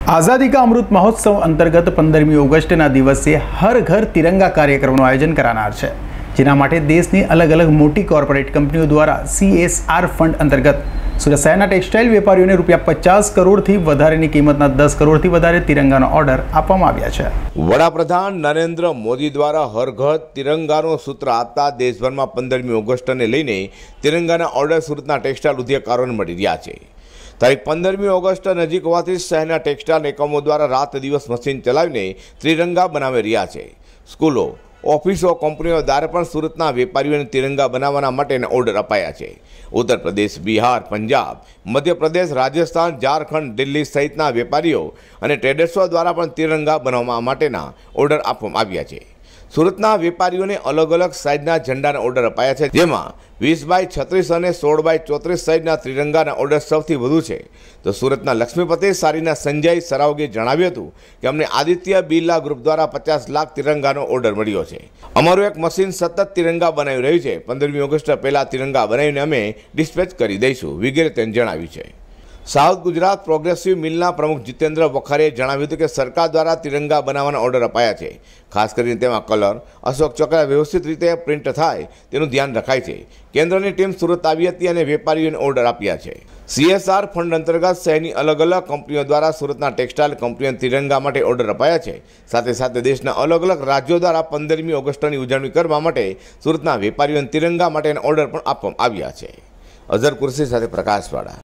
आज़ादी का अमृत महोत्सव अंतर्गत 15મી ઓગસ્ટના દિવસે હર ઘર તિરંગા કાર્યક્રમનું આયોજન કરાનાર છે, જેના માટે દેશની અલગ અલગ મોટી કોર્પોરેટ કંપનીઓ દ્વારા CSR ફંડ અંતર્ગત સુરત શહેરના ટેક્સટાઇલ વેપારીઓને ₹50 કરોડથી વધારેની કિંમતના 10 કરોડથી વધારે તિરંગાનો ઓર્ડર આપવામાં આવ્યા છે। વડાપ્રધાન નરેન્દ્ર મોદી દ્વારા હર ઘર તિરંગાનો સૂત્ર આપતા દેશભરમાં 15મી ઓગસ્ટને લઈને તિરંગાના ઓર્ડર સુરતના ટેક્સટાઇલ ઉદ્યોગકારોને મળી રહ્યા છે। તારીખ 15મી ઓગસ્ટ નજીક હોવાથી શહેરના ટેક્સટાઇલ એકમો દ્વારા રાત દિવસ મશીન ચલાવીને ત્રિરંગા બનાવી રહ્યા છે। સ્કૂલો, ઓફિસો, કંપનીઓ દ્વારા પણ સુરતના વેપારીઓને તિરંગા બનાવવાના માટેના ઓર્ડર અપાયા છે। ઉત્તર પ્રદેશ, બિહાર, પંજાબ, મધ્યપ્રદેશ, રાજસ્થાન, ઝારખંડ, દિલ્હી સહિતના વેપારીઓ અને ટ્રેડર્સો દ્વારા પણ તિરંગા બનાવવા માટેના ઓર્ડર આપવામાં આવ્યા છે। સુરતના વેપારીઓને અલગ અલગ સાઇઝના ઝંડાના ઓર્ડર અપાયા છે, જેમાં 20x36 અને 16x34 સાઇઝના ત્રિરંગાના ઓર્ડર સૌથી વધુ છે। તો સુરતના લક્ષ્મીપતિ સારીના સંજય સરાવગે જણાવ્યું હતું કે અમને આદિત્ય બિરલા ગ્રુપ દ્વારા 50 લાખ તિરંગાનો ઓર્ડર મળ્યો છે। અમારું એક મશીન સતત તિરંગા બનાવી રહ્યું છે। 15મી ઓગસ્ટ પહેલાં તિરંગા બનાવીને અમે ડિસ્પેચ કરી દઈશું વગેરે તેને જણાવ્યું છે। સાઉથ ગુજરાત પ્રોગ્રેસિવ મિલના પ્રમુખ જીતેન્દ્ર વખારેએ જણાવ્યું હતું કે સરકાર દ્વારા તિરંગા બનાવવાના ઓર્ડર અપાયા છે। ખાસ કરીને તેમાં કલર, અશોક ચક્ર વ્યવસ્થિત રીતે પ્રિન્ટ થાય તેનું ધ્યાન રખાય છે। કેન્દ્રની ટીમ સુરત આવી હતી અને વેપારીઓને ઓર્ડર આપ્યા છે। CSR ફંડ અંતર્ગત શહેરની અલગ અલગ કંપનીઓ દ્વારા સુરતના ટેક્સટાઇલ કંપનીઓને તિરંગા માટે ઓર્ડર અપાયા છે। સાથે સાથે દેશના અલગ અલગ રાજ્યો દ્વારા 15મી ઓગસ્ટની ઉજવણી કરવા માટે સુરતના વેપારીઓને તિરંગા માટેના ઓર્ડર પણ આપવામાં આવ્યા છે। અઝર કુર્સી સાથે પ્રકાશવાળા।